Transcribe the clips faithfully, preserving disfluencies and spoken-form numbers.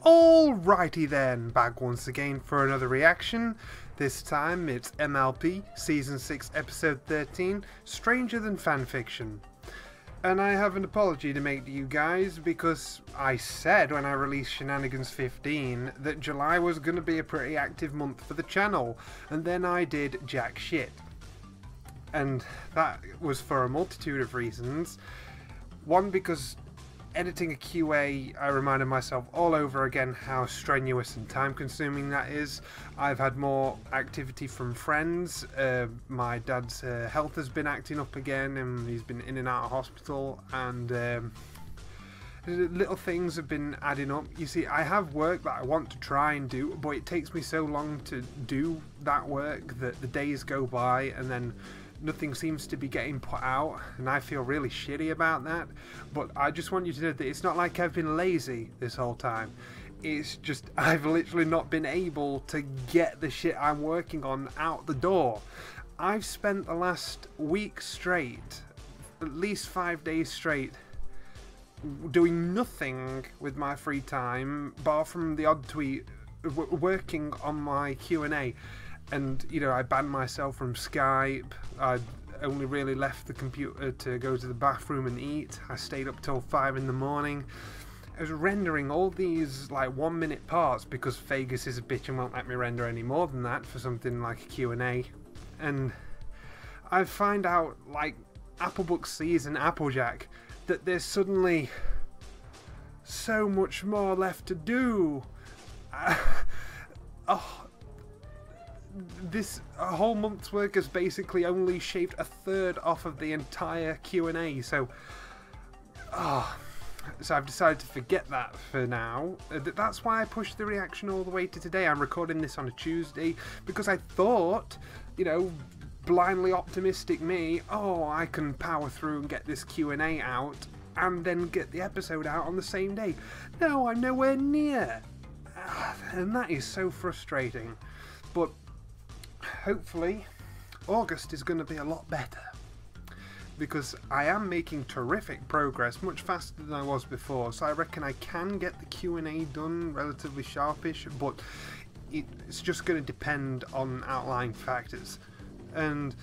Alrighty then, back once again for another reaction. This time it's M L P, Season six, Episode thirteen, Stranger Than Fanfiction. And I have an apology to make to you guys, because I said when I released Shenanigans fifteen that July was going to be a pretty active month for the channel, and then I did jack shit. And that was for a multitude of reasons. One, because editing a Q A, I reminded myself all over again how strenuous and time consuming that is. I've had more activity from friends. Uh, my dad's uh, health has been acting up again and he's been in and out of hospital, and um, little things have been adding up. You see, I have work that I want to try and do, but it takes me so long to do that work that the days go by and then nothing seems to be getting put out, and I feel really shitty about that. But I just want you to know that it's not like I've been lazy this whole time. It's just I've literally not been able to get the shit I'm working on out the door. I've spent the last week straight, at least five days straight, doing nothing with my free time, bar from the odd tweet, working on my Q and A. And, you know, I banned myself from Skype. I only really left the computer to go to the bathroom and eat. I stayed up till five in the morning. I was rendering all these, like, one minute parts because Vegas is a bitch and won't let me render any more than that for something like a Q and A. And I find out, like, Applebook Season Applejack, that there's suddenly so much more left to do. Uh, oh... This a whole month's work has basically only shaved a third off of the entire Q and A, so oh, so I've decided to forget that for now. That's why I pushed the reaction all the way to today. I'm recording this on a Tuesday because I thought, you know, blindly optimistic me, oh, I can power through and get this Q and A out and then get the episode out on the same day. No, I'm nowhere near, and that is so frustrating. But hopefully August is going to be a lot better, because I am making terrific progress, much faster than I was before, so I reckon I can get the Q and A done relatively sharpish, but it's just going to depend on outlying factors. And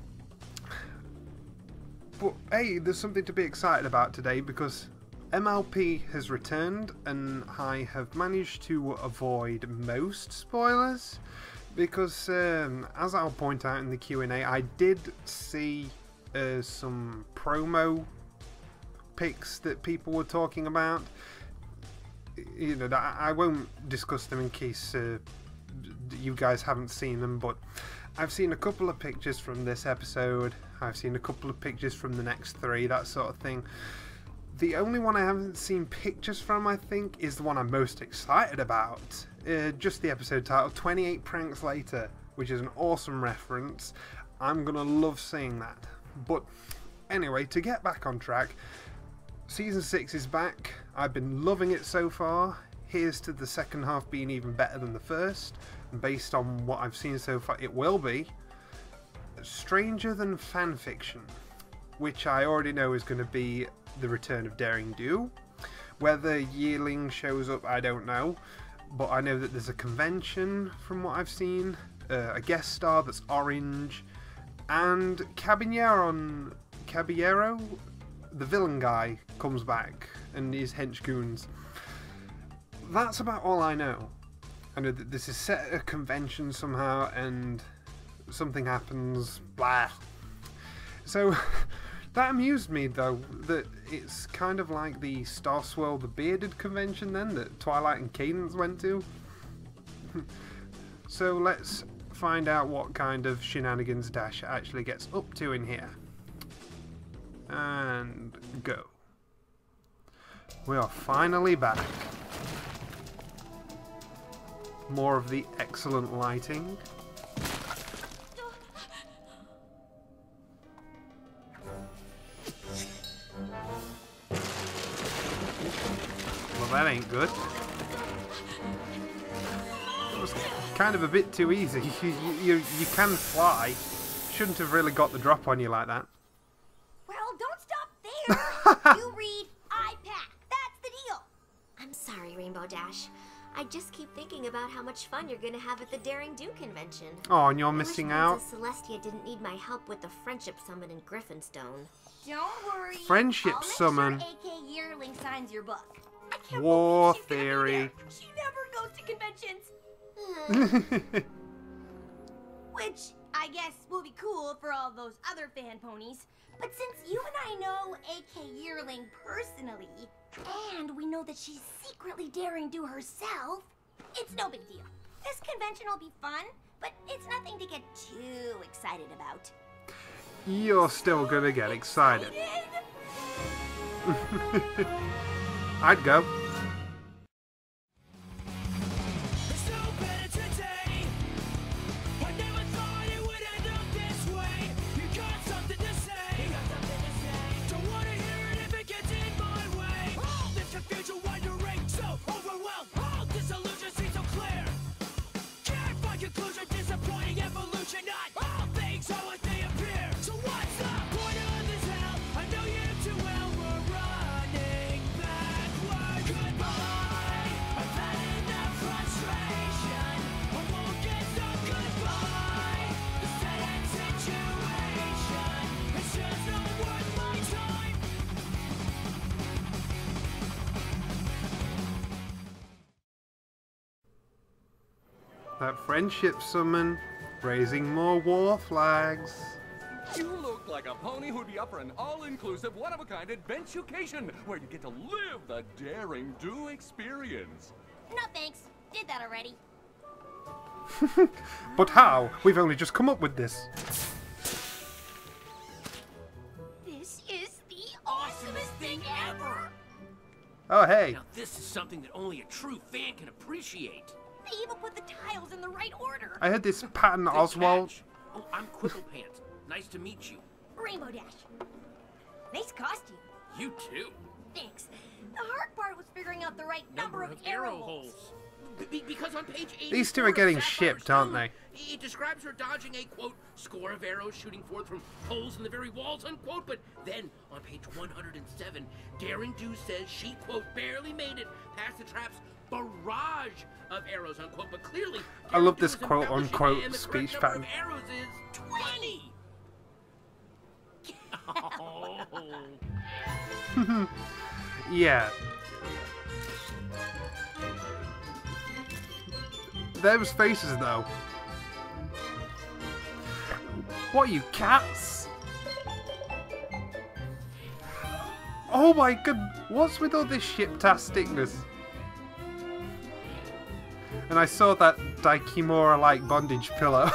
but hey, there's something to be excited about today, because M L P has returned and I have managed to avoid most spoilers. Because, um, as I'll point out in the Q and A, I did see uh, some promo pics that people were talking about. You know, I won't discuss them in case uh, you guys haven't seen them, but I've seen a couple of pictures from this episode. I've seen a couple of pictures from the next three, that sort of thing. The only one I haven't seen pictures from, I think, is the one I'm most excited about. Uh, just the episode title, twenty-eight Pranks Later, which is an awesome reference. I'm gonna love seeing that. But anyway, to get back on track, Season six is back. I've been loving it so far. Here's to the second half being even better than the first. And based on what I've seen so far, it will be. Stranger Than Fanfiction, which I already know is going to be the return of Daring Do. Whether Yearling shows up, I don't know, but I know that there's a convention from what I've seen, uh, a guest star that's orange, and Caballero, Caballero, the villain guy, comes back and his henchgoons. That's about all I know. I know that this is set at a convention somehow and something happens, blah. So that amused me, though, that it's kind of like the Star Swirl the Bearded convention then that Twilight and Cadence went to. So let's find out what kind of shenanigans Dash actually gets up to in here. And go. We are finally back. More of the excellent lighting. Well, that ain't good. It was kind of a bit too easy. You, you, you can fly. Shouldn't have really got the drop on you like that. Well, don't stop there. You read, I pack. That's the deal. I'm sorry, Rainbow Dash. I just keep thinking about how much fun you're gonna have at the Daring Do convention. Oh, and you're I missing wish out. Princess Celestia didn't need my help with the Friendship Summon in Griffinstone. Don't worry. Friendship I'll make summon. Sure A K Yearling signs your book. I can't War believe she's gonna be theory. there. She never goes to conventions. Which I guess will be cool for all those other fan ponies. But since you and I know A K Yearling personally, and we know that she's secretly Daring Do herself, it's no big deal. This convention will be fun, but it's nothing to get too excited about. You're still gonna get excited. I'd go. That friendship summon, raising more war flags. You look like a pony who'd be up for an all-inclusive, one-of-a-kind adventucation, where you get to live the Daring Do experience. No thanks. Did that already. But how? We've only just come up with this. This is the awesomest thing ever! Oh, hey. Now this is something that only a true fan can appreciate. They even put the tiles in the right order. I heard this Patton Good Oswald. catch. Oh, I'm Quibblepants. Nice to meet you. Rainbow Dash. Nice costume. You too. Thanks. The hard part was figuring out the right number, of, arrow holes. Be because on page eight, These two are getting shipped, aren't they? It describes her dodging a, quote, score of arrows shooting forth from holes in the very walls, unquote. But then, on page one hundred seven, Daring Do says she, quote, barely made it past the trap's barrage of arrows, unquote. But clearly, I love Daring Do this is quote, embellishing, unquote and the speech correct pattern. number of arrows is twenty. Oh. Yeah. Those faces, though. What are you, cats? Oh my god, what's with all this ship-tasticness? And I saw that Daikimora-like bondage pillow.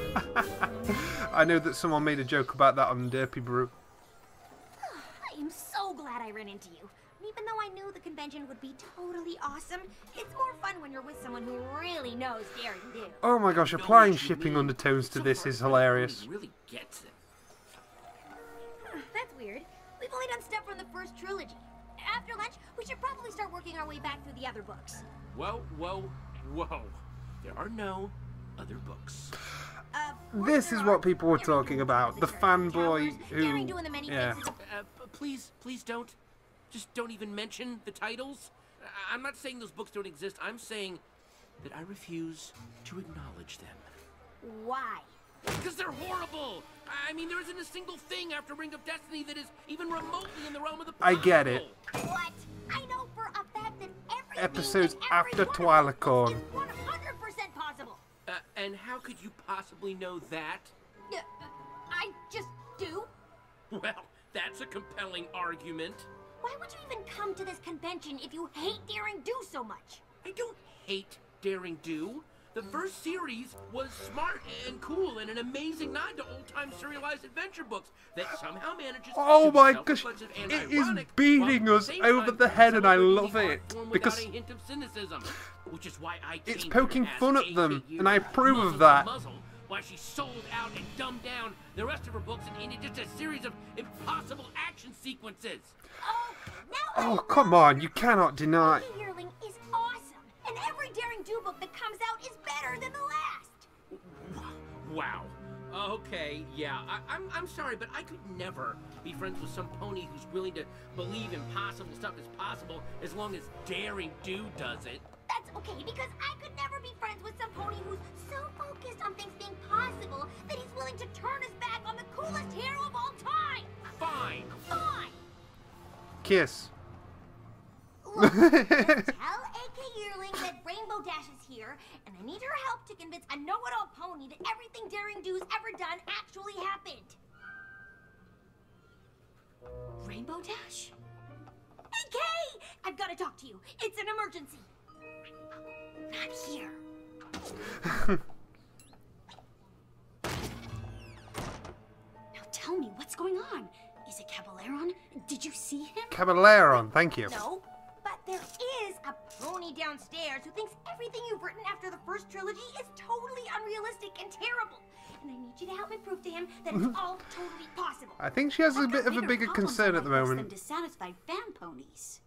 I know that someone made a joke about that on Derpy Brew. I am so glad I ran into you. And even though I knew the convention would be totally awesome, it's more fun when you're with someone who really knows Daring Do. Oh my gosh, applying shipping undertones to this is hilarious. Really gets it. That's weird. We've only done stuff from the first trilogy. After lunch, we should probably start working our way back through the other books. Whoa, whoa, whoa. There are no other books. Uh, This is what people were talking about. The fanboy who... Yeah. Uh, please, please don't. Just don't even mention the titles. I I'm not saying those books don't exist. I'm saying that I refuse to acknowledge them. Why? Because they're horrible! I mean, there isn't a single thing after Ring of Destiny that is even remotely in the realm of the possible. I get it. What? I know for a fact that everything Episodes in every after one of Twilight those books Corn. is one hundred percent possible. Uh, and how could you possibly know that? Uh, I just do. Well, that's a compelling argument. Why would you even come to this convention if you hate Daring Do so much? I don't hate Daring Do. The first series was smart and cool and an amazing nod to old-time serialized adventure books that somehow manages Oh to be my gosh, self-reflexive and it is ironic, beating while at the us same over time the head and I celebrating love the art it, form because without a hint of cynicism, which is why I it's came poking here to fun ask at them, A K and I U approve of muzzle that. to muzzle, why she sold out and dumbed down the rest of her books and into just a series of impossible action sequences. Oh, now Oh, come on, you cannot deny... A K Yearling is awesome, and every Daring Do book that comes out is better than the last. Wow. Okay, yeah, I, I'm, I'm sorry, but I could never be friends with some pony who's willing to believe impossible stuff is possible as long as Daring Do does it. That's friends, okay? Because I could never be friends with some pony who's so focused on things being possible that he's willing to turn his back on the coolest hero of all time. Fine. Fine. Kiss. Look, just tell A K Yearling that Rainbow Dash is here, and I need her help to convince a know-it-all pony that everything Daring Do's ever done actually happened. Rainbow Dash? A K! I've got to talk to you. It's an emergency. Not here. Now tell me, what's going on? Is it Caballeron? Did you see him? Caballeron, thank you. No, but there is a pony downstairs who thinks everything you've written after the first trilogy is totally unrealistic and terrible. And I need you to help me prove to him that it's all totally possible. I think she has a I've bit got of a bigger problems concern on at the my books moment. than dissatisfied fan ponies.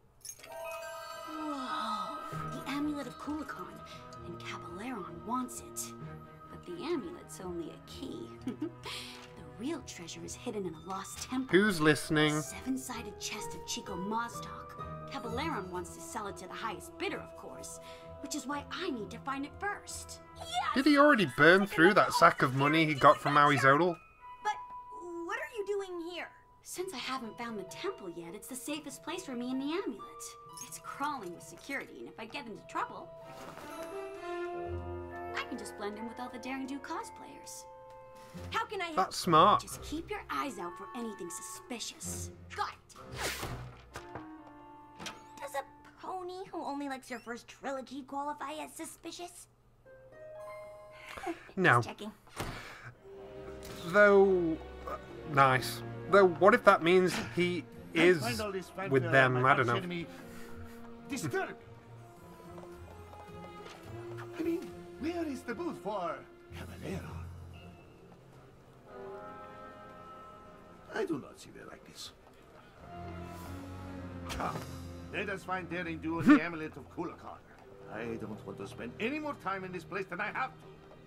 Whoa, the amulet of Kulikon, and Caballeron wants it. But the amulet's only a key. The real treasure is hidden in a lost temple. Who's listening? A seven-sided chest of Chico Mazdoc. Caballeron wants to sell it to the highest bidder, of course, which is why I need to find it first. Yes! Did he already burn through that sack of money he got from Maui Zodal? But what are you doing here? Since I haven't found the temple yet, it's the safest place for me and the amulet. It's crawling with security, and if I get into trouble, I can just blend in with all the Daring Do cosplayers. How can I help? That's smart. Just keep your eyes out for anything suspicious. Got it. Does a pony who only likes your first trilogy qualify as suspicious? No. Just checking. Though, uh, nice. Though, what if that means he is with them? I don't know. Disturbing. I mean, where is the booth for Caballero? I do not see it like this. Come, let us find Daring Do and the amulet of Kulikon. I don't want to spend any more time in this place than I have to.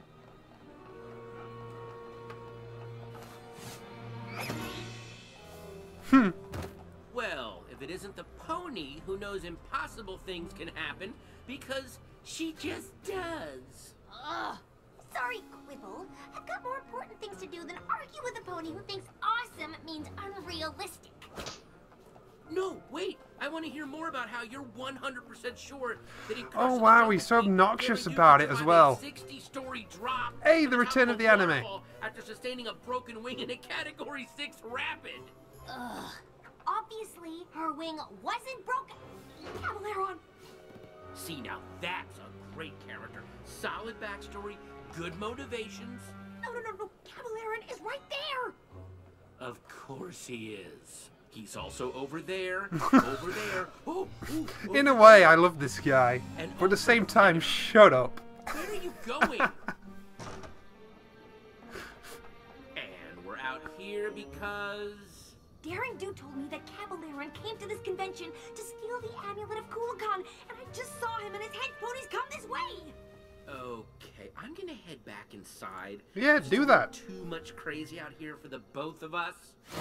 Hmm. Well, if it isn't the pony who knows impossible things can happen, because she just does. Ugh. Sorry, Quibble. I've got more important things to do than argue with a pony who thinks awesome means unrealistic. No, wait. I want to hear more about how you're one hundred percent sure that in Oh wow, he's so obnoxious about it as well. sixty-story drop Hey, the return of the anime. after sustaining a broken wing in a Category six Rapid. Ugh. Obviously, her wing wasn't broken. Caballeron. See, now that's a great character. Solid backstory, good motivations. No, no, no, no. Caballeron is right there. Of course he is. He's also over there, over there. Oh, ooh, In a over way, there. I love this guy. And But at the over same there. time, shut up. Where are you going? And we're out here because... Daring Do told me that Caballeron came to this convention to steal the amulet of Kulikon, and I just saw him and his head ponies come this way. Okay, I'm gonna head back inside. Yeah, It's do just that. Too much crazy out here for the both of us.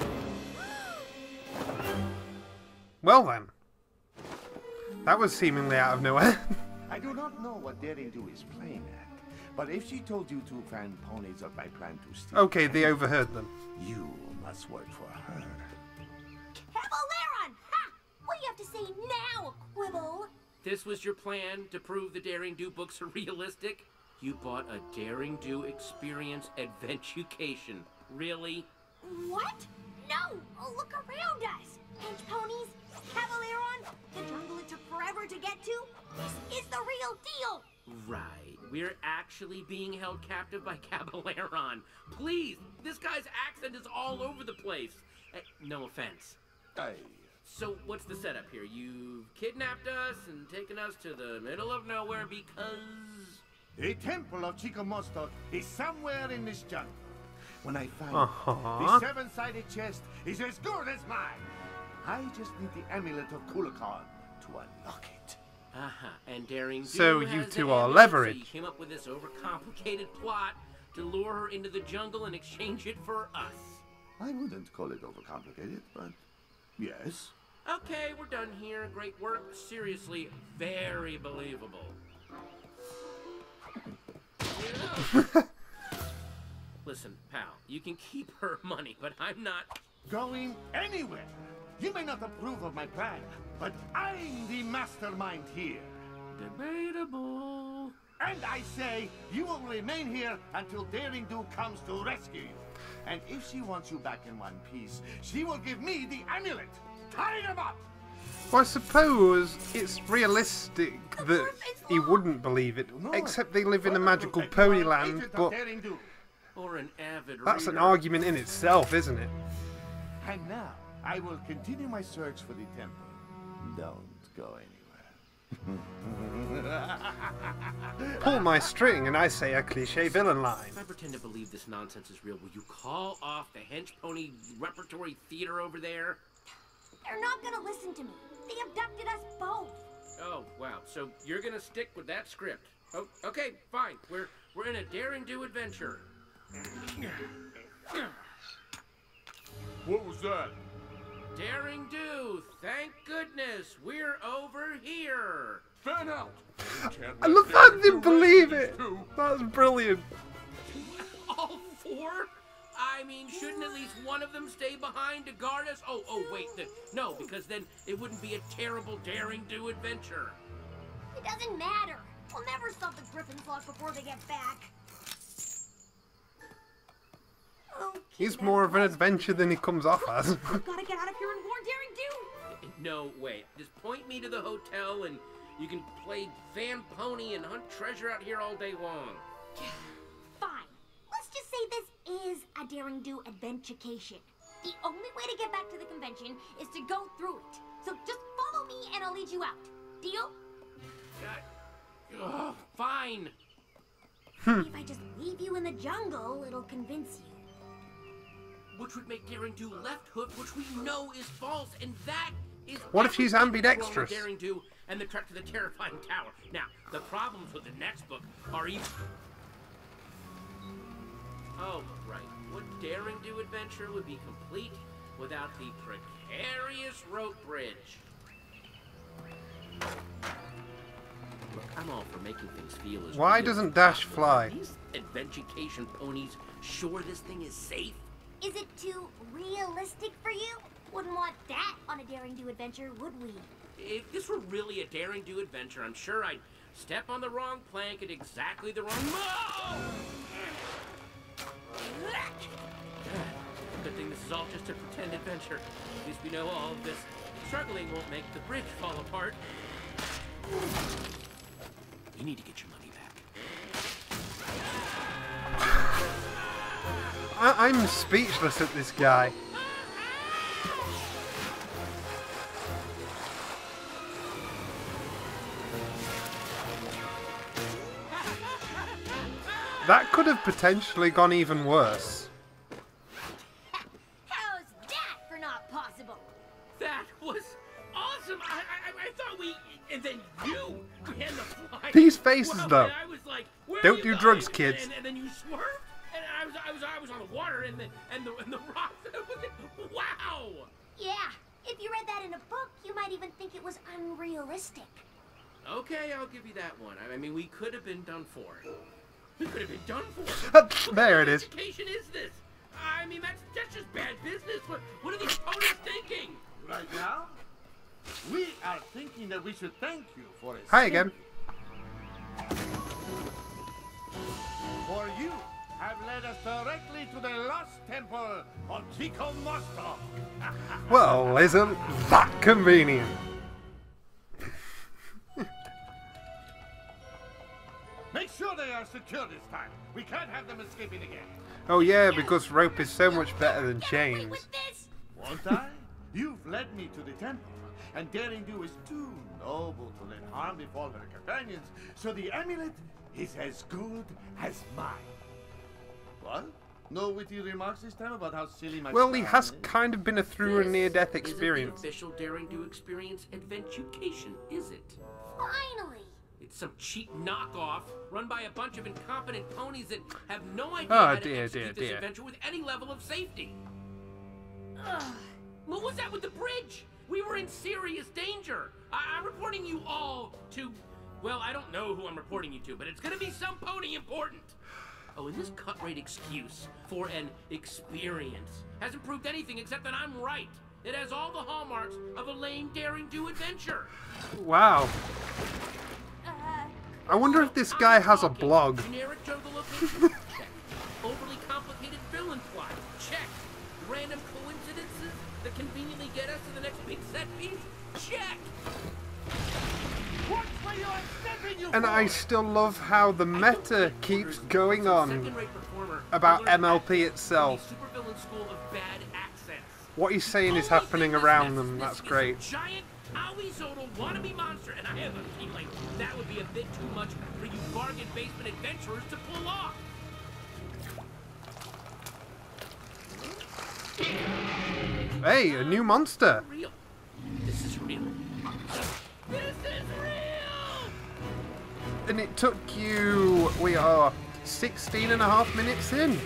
Well then. That was seemingly out of nowhere. I do not know what Daring Do is playing at, but if she told you to find ponies of my plan to steal, Okay, they overheard them. you must work for her. Caballeron! Ha! What do you have to say now, Quibble? This was your plan to prove the Daring Do books are realistic? You bought a Daring Do experience adventucation. Really? What? No! Oh, look around us! Hedge ponies, Caballeron, the jungle it took forever to get to. This is the real deal! Right. We're actually being held captive by Caballeron. Please, this guy's accent is all over the place. Eh, no offense. Aye. So what's the setup here? You've kidnapped us and taken us to the middle of nowhere because... The temple of Chico Mazdoc is somewhere in this jungle. When I find Uh-huh. it, the seven-sided chest is as good as mine. I just need the amulet of Kulikon to unlock it. Uh-huh. And Daring Do So you has two the are amulet, leverage. So you came up with this overcomplicated plot to lure her into the jungle and exchange it for us. I wouldn't call it overcomplicated, but yes. Okay, we're done here. Great work. Seriously, very believable. Listen, pal, you can keep her money, but I'm not going anywhere. You may not approve of my plan, but I'm the mastermind here. debatable. And I say, you will remain here until Daring Do comes to rescue you. And if she wants you back in one piece, she will give me the amulet. Tie them up! Well, I suppose it's realistic that he wouldn't believe it, except they live in a magical ponyland, but Or an avid that's an reader. argument in itself, isn't it? And now, I will continue my search for the temple. Don't go anywhere. Pull my string and I say a cliche villain line. If I pretend to believe this nonsense is real, will you call off the hench pony repertory theater over there? They're not gonna listen to me. They abducted us both. Oh, wow. So you're gonna stick with that script. Oh, okay, fine. We're we're in a Daring Do adventure. What was that? Daring Do, thank goodness, we're over here. Fan out! I love that I didn't believe it! That's brilliant. All four? I mean, shouldn't at least one of them stay behind to guard us? Oh, oh, wait, the, no, because then it wouldn't be a terrible Daring Do adventure. It doesn't matter. We'll never stop the Griffin's lock before they get back. Okay, He's more of an adventure than he comes off as. I've gotta get out of here and warn Daring Do. No, wait. Just point me to the hotel and you can play Van Pony and hunt treasure out here all day long. Fine. Let's just say this is a Daring Do adventurecation. The only way to get back to the convention is to go through it. So just follow me and I'll lead you out. Deal? Uh, oh, fine. If I just leave you in the jungle, it'll convince you. Which would make Daring Do left hook, which we know is false, and that is What if she's everything ambidextrous? wrong with Daring Do and the trek to the terrifying tower. Now, the problems with the next book are even. Oh, right. What Daring Do adventure would be complete without the precarious rope bridge? Look, I'm all for making things feel as Why real doesn't as Dash possible. fly? These adventurecation ponies sure this thing is safe? Is it too realistic for you? Wouldn't want that on a Daring Do adventure, would we? If this were really a Daring Do adventure, I'm sure I'd step on the wrong plank at exactly the wrong mo- Good thing this is all just a pretend adventure. At least we know all of this. Struggling won't make the bridge fall apart. You need to get your money back. I I'm speechless at this guy. That could have potentially gone even worse. How's that for not possible? That was awesome. I, I, I thought we, and then you began to fly. These faces, Well, though. and I was like, where Don't are do you drugs, going? kids. And, and then you swerved, and I was, I was, I was on the water, and the, and the, and the rocks. Wow. Yeah, if you read that in a book, you might even think it was unrealistic. Okay, I'll give you that one. I mean, we could have been done for. We could have been done for. There it is. What kind of education is this? I mean, that's that's just bad business. What what are these ponies thinking? Right now, we are thinking that we should thank you for it. Hi again. For you have led us directly to the lost temple of Chico Mosto. Well, isn't that convenient? Make sure they are secure this time. We can't have them escaping again. Oh yeah, because rope is so much better than Get away chains. with this! Won't I? You've led me to the temple, and Daring Do is too noble to let harm befall her companions, so the amulet is as good as mine. What? No witty remarks this time about how silly my Well, he plan has is? kind of been a through and near-death This experience. isn't the official Daring Do experience adventucation, is it? Finally! It's some cheap knockoff run by a bunch of incompetent ponies that have no idea Oh, how to dear, execute dear, this dear. adventure with any level of safety. Ugh. What was that with the bridge? We were in serious danger. I I'm reporting you all to... Well, I don't know who I'm reporting you to, but it's gonna be some pony important. Oh, and this cut-rate excuse for an experience hasn't proved anything except that I'm right. It has all the hallmarks of a lame, daring-do adventure. Wow. Uh, I wonder if this guy has a blog. Generic jungle location? Check. Overly complicated villain plot? Check. Random coincidences that conveniently get us to the next big set piece? Check. What's where you're stepping, you And I boy? still love how the meta keeps going on about M L P itself. What he's saying is happening around them. That's great. Giant Owie-Zodal wannabe monster, and I have a feeling that would be a bit too much for you bargain basement adventurers to pull off. Hey, a new monster. Real. This is real. This is real. And it took you, we are sixteen and a half minutes in.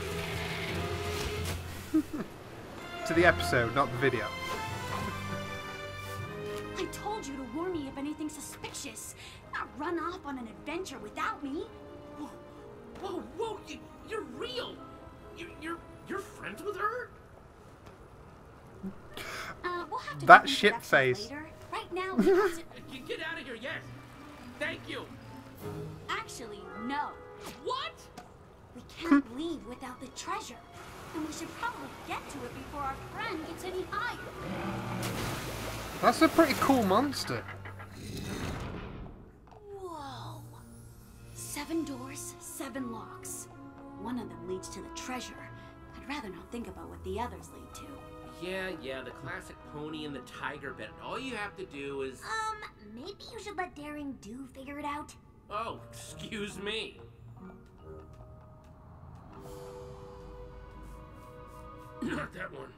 To the episode, not the video. I told you to warn me if anything suspicious. Not run off on an adventure without me. Whoa, whoa, whoa! You, you're real. You, you're you're friends with her? Uh, we'll have to That do shit introductions face. later. Right now, we have to... You get out of here, yes. Thank you. Actually, no. What? We can't leave without the treasure. And we should probably get to it before our friend gets any higher. That's a pretty cool monster. Whoa. Seven doors, seven locks. One of them leads to the treasure. I'd rather not think about what the others lead to. Yeah, yeah, the classic pony and the tiger bit. All you have to do is... Um, maybe you should let Daring Do figure it out. Oh, excuse me. Not that one.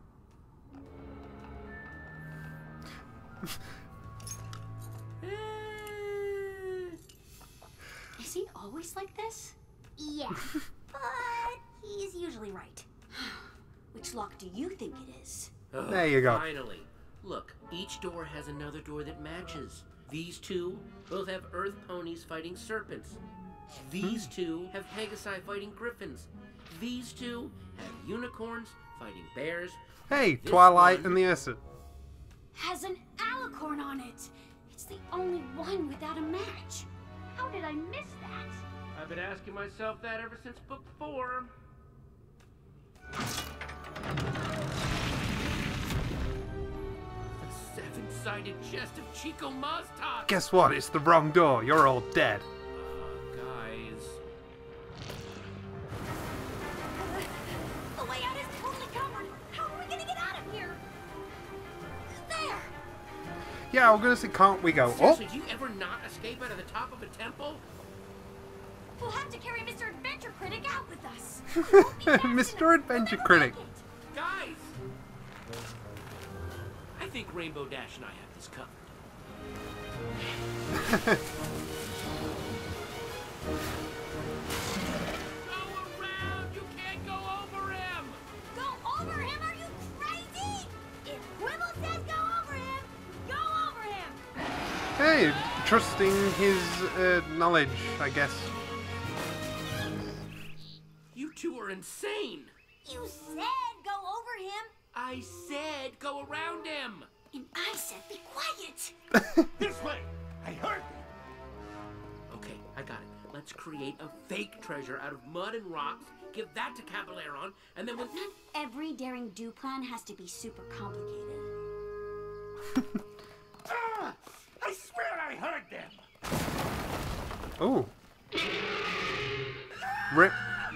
Is he always like this? Yeah, but he's usually right. Which lock do you think it is? Oh, There you go. Finally. Look, each door has another door that matches. These two both have earth ponies fighting serpents. These two have Pegasi fighting griffins. These two have unicorns fighting bears. Hey, This Twilight one- and the Ursa. Has an alicorn on it. It's the only one without a match. How did I miss that? I've been asking myself that ever since book four. The seven-sided chest of Chico Maztot. Guess what? It's the wrong door. You're all dead. Uh, guys. The way out is totally covered. How are we gonna get out of here? There. Yeah, we're gonna say, can't we go Seriously, up? do you ever not escape out of the top of a temple? We'll have to carry Mister Adventure Critic out with us. Mister Adventure Critic. Guys! I think Rainbow Dash and I have this covered. Go around! You can't go over him! Go over him? Are you crazy? If Quibble says go over him, go over him. Hey, trusting his uh, knowledge, I guess. You two are insane! You said go over him. I said go around him! And I said be quiet. This way! I heard you! Okay, I got it. Let's create a fake treasure out of mud and rocks, give that to Caballeron, and then we'll... Not every Daring Do plan has to be super complicated. Ah! I swear I heard them! Oh. Rip.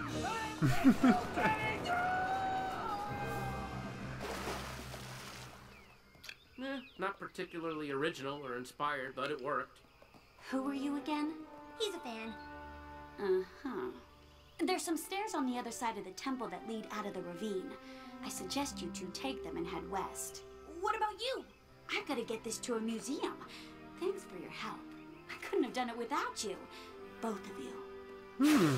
Eh, not particularly original or inspired, but it worked. Who are you again? He's a fan. Uh-huh. There's some stairs on the other side of the temple that lead out of the ravine. I suggest you two take them and head west. What about you? I've got to get this to a museum. Thanks for your help. I couldn't have done it without you. Both of you. Hmm.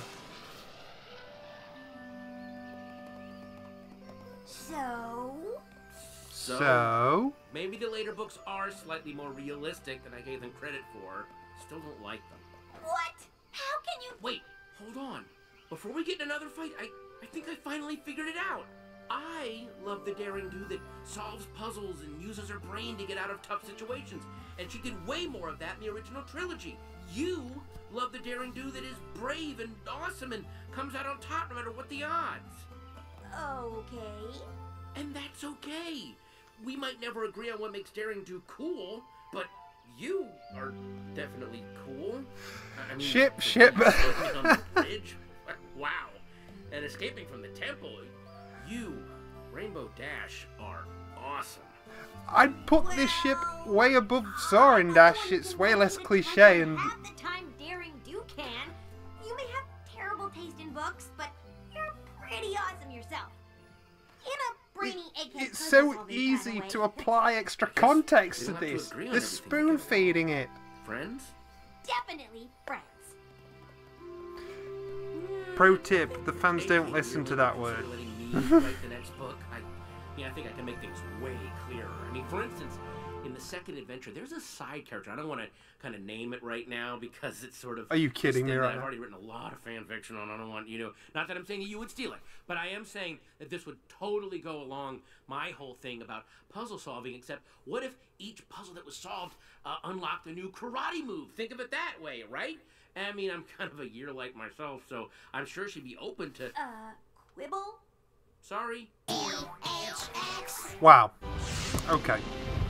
So, So, So. maybe the later books are slightly more realistic than I gave them credit for. Still don't like them. What? How can you... Wait, hold on. Before we get in another fight, I, I think I finally figured it out. I love the daring do that solves puzzles and uses her brain to get out of tough situations. And she did way more of that in the original trilogy. You love the daring do that is brave and awesome and comes out on top no matter what the odds. Okay. And that's okay. We might never agree on what makes daring do cool, but you are definitely cool. I mean, ship, ship. On the bridge. Wow. And escaping from the temple. You, Rainbow Dash, are awesome. I'd put this ship way above Soaring Dash. It's way less cliche and... Half the time daring do can. You may have terrible taste in books, but you're pretty awesome yourself. In a brainy egghead It's so puzzle-solving easy kind of to way. apply extra context to We don't have to this. agree on They're everything, spoon feeding it. Friends? Definitely friends. Pro tip, the fans Hey, don't you listen really to that consider word. letting me write the next book? I, yeah, I think I can make things way clearer. I mean, for instance, in the second adventure, there's a side character. I don't want to kind of name it right now because it's sort of... Are you kidding me that right I've now? already written a lot of fan fiction on. I don't want, you know... Not that I'm saying that you would steal it, but I am saying that this would totally go along my whole thing about puzzle solving, except what if each puzzle that was solved uh, unlocked a new karate move? Think of it that way, right? I mean, I'm kind of a year like myself, so I'm sure she'd be open to... Uh, quibble? Sorry. Wow. Okay.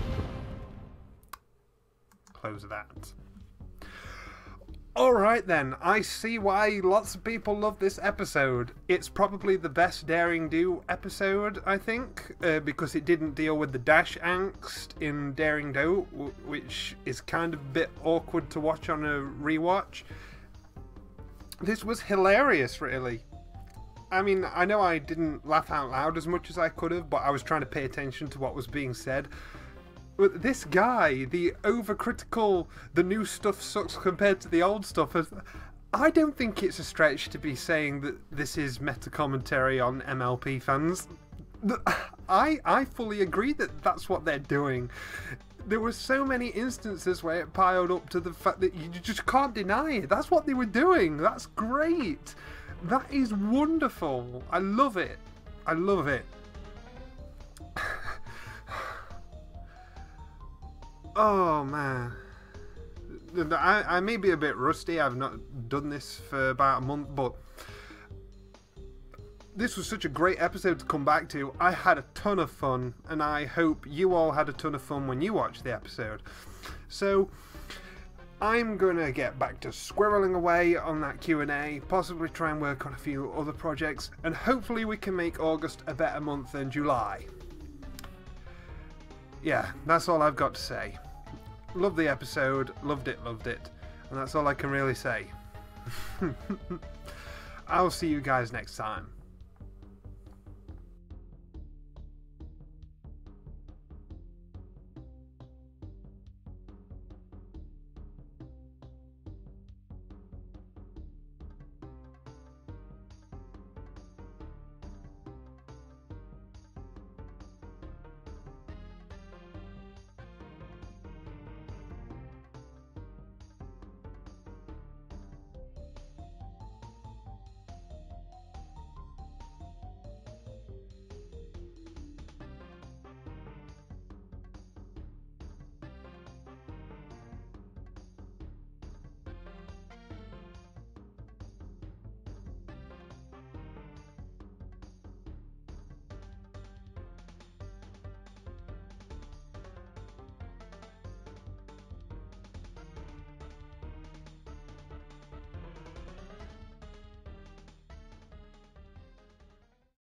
Close that. Alright then, I see why lots of people love this episode. It's probably the best Daring Do episode, I think, uh, because it didn't deal with the dash angst in Daring Do, w- which is kind of a bit awkward to watch on a rewatch. This was hilarious, really. I mean, I know I didn't laugh out loud as much as I could have, but I was trying to pay attention to what was being said. But this guy, the overcritical, the new stuff sucks compared to the old stuff, I don't think it's a stretch to be saying that this is meta commentary on M L P fans. I, I fully agree that that's what they're doing. There were so many instances where it piled up to the fact that you just can't deny it. That's what they were doing. That's great. That is wonderful. I love it. I love it. Oh man, I, I may be a bit rusty. I've not done this for about a month, but this was such a great episode to come back to. I had a ton of fun, and I hope you all had a ton of fun when you watched the episode. So I'm going to get back to squirreling away on that Q and A, possibly try and work on a few other projects, and hopefully we can make August a better month than July. Yeah, that's all I've got to say. Loved the episode, loved it, loved it, and that's all I can really say. I'll see you guys next time.